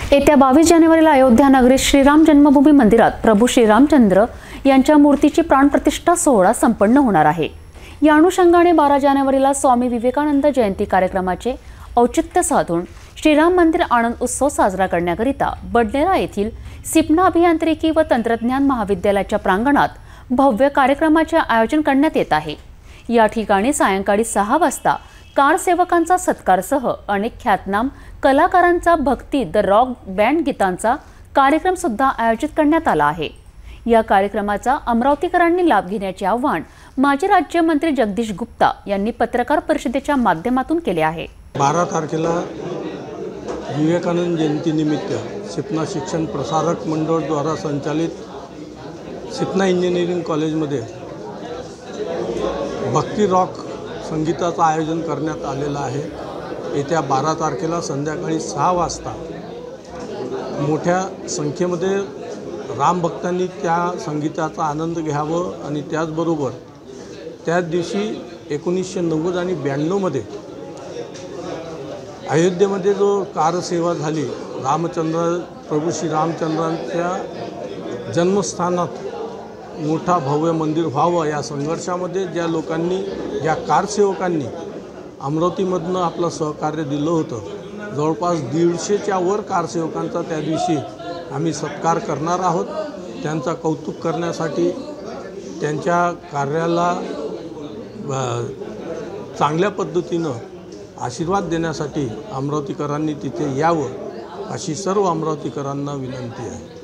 येत्या 22 जानेवारीला अयोध्या नगरीत श्रीराम जन्मभूमी मंदिरात प्रभू श्रीरामचंद्र यांच्या मूर्तीची प्राणप्रतिष्ठा सोहळा संपन्न होणार आहे। या अनुषंगाने 12 जानेवारीला स्वामी विवेकानंद जयंती कार्यक्रमाचे औचित्य साधून श्रीराम मंदिर आनंद उत्सव साजरा करण्याकरिता बडनेरा येथील सिपना अभियांत्रिकी व तंत्रज्ञान महाविद्यालयाच्या प्रांगणात भव्य कार्यक्रमाचे आयोजन करण्यात येत आहे। या ठिकाणी सायंकाळी 6 वाजता कार सेवकांचा सत्कारसह अनेक ख्यातनाम कलाकारांचा भक्ती द रॉक बँड गीतांचा कार्यक्रम सुद्धा आयोजित करण्यात आला आहे। या कार्यक्रमाचा अमरावतीकरांनी लाभ घेण्याचे आवाहन माजी राज्यमंत्री जगदीश गुप्ता यांनी पत्रकार परिषदेच्या माध्यमातून केले आहे। 12 तारखेला विवेकानंद जयंती निमित्त सिपना शिक्षण प्रसारक मंडळ द्वारा संचालित सिपना इंजिनिअरिंग कॉलेजमध्ये भक्ती रॉक संगीताचं आयोजन करण्यात आलेलं आहे। येत्या 12 तारखेला संध्याकाळी 6 वाजता मोठ्या संख्येमध्ये रामभक्तांनी त्या संगीताचा आनंद घ्यावं आणि त्याचबरोबर त्याच दिवशी 1990 आणि 92 मध्ये अयोध्येमध्ये जो कारसेवा झाली, प्रभू श्री रामचंद्रांच्या जन्मस्थानात मोठा भव्य मंदिर व्हावं या संघर्षामध्ये ज्या लोकांनी, ज्या कारसेवकांनी अमरावतीमधनं आपलं सहकार्य दिलं होतं, जवळपास 150च्या वर कारसेवकांचा त्या दिवशी आम्ही सत्कार करणार आहोत। त्यांचा कौतुक करण्यासाठी, त्यांच्या कार्याला चांगल्या पद्धतीनं आशीर्वाद देण्यासाठी अमरावतीकरांनी तिथे यावं अशी सर्व अमरावतीकरांना विनंती आहे।